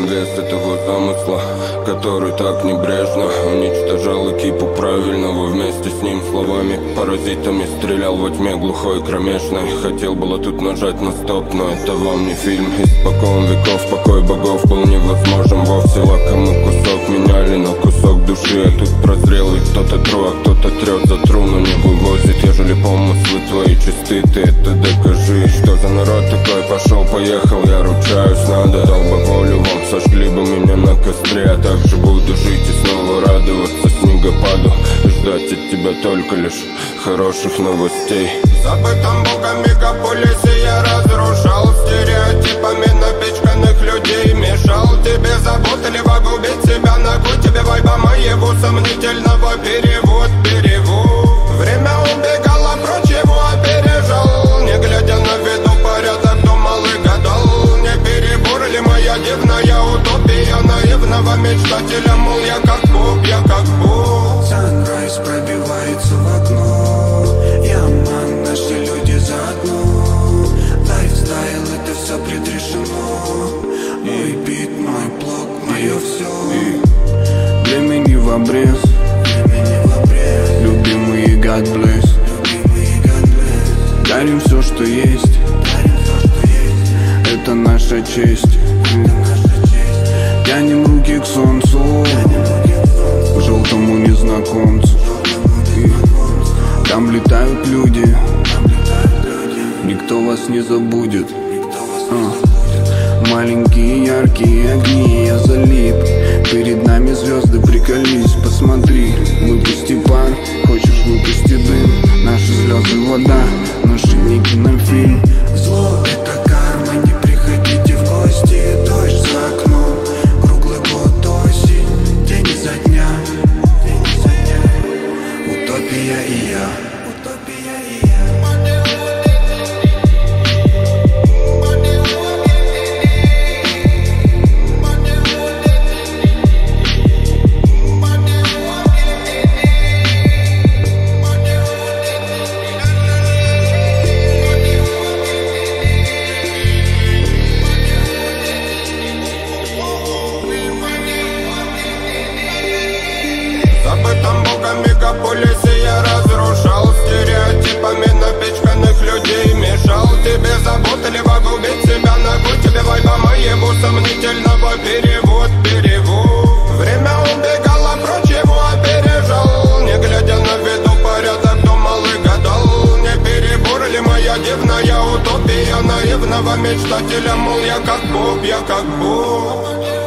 Чувствуем вес этого замысла, который так небрежно уничтожал экипу правильного. Вместе с ним словами паразитами стрелял во тьме глухой кромешной. Хотел было тут нажать на стоп, но это вам не фильм. Испокон веков покой богов был невозможен вовсе. Лакомый кусок меняли на кусок души, а тут прозрел и кто-то тру, а кто-то трет за тру, но не вывозит. Ежели помыслы твои чисты, ты это докажи. Что за народ такой? Пошел, поехал, я ручаюсь, надо. Дал бы волю вам, сожгли бы меня на костре. А также буду жить и снова радоваться снегопаду, ждать от тебя только лишь хороших новостей. В забытом богом мегаполисе я разрушал стереотипами напичканных людей. Мешал тебе заботливо губить себя, ногу тебе вайба моего сомнительного перевод. Время убегало прочь, его опережал. Не глядя на виду порядок, думал и гадал. Не перебор ли моя дивная утопия наивного мечтателя? Мол, я как Бог, я как Бог. Санрайз пробивается в окно. Я ман, наши люди заодно. Лайфстайл, это все предрешено. Мой бит, мой блог, мое все. Времени в обрез, любимые God bless. Дарим все, что есть, это наша честь. Тянем руки к солнцу, к желтому незнакомцу. И там летают люди, никто вас не забудет. Маленькие яркие огни, я залип. Перед нами звезды, приколись, посмотри. Выпусти пар, хочешь выпусти дым. Наши слезы вода, наши не кинофильм. Зло — это карма, не приходите в гости. Дождь за окном, круглый год осень. День изо дня, утопия и я. В забытом богом мегаполисе я разрушал стереотипами напичканных людей. Мешал тебе заботливо губить себя, ногу тебе вайба моего сомнительного перевод. Время убегало прочь, его опережал. Не глядя на виду порядок, думал и гадал. Не перебор ли моя дивная утопия наивного мечтателя? Мол, я как Бог, я как Бог.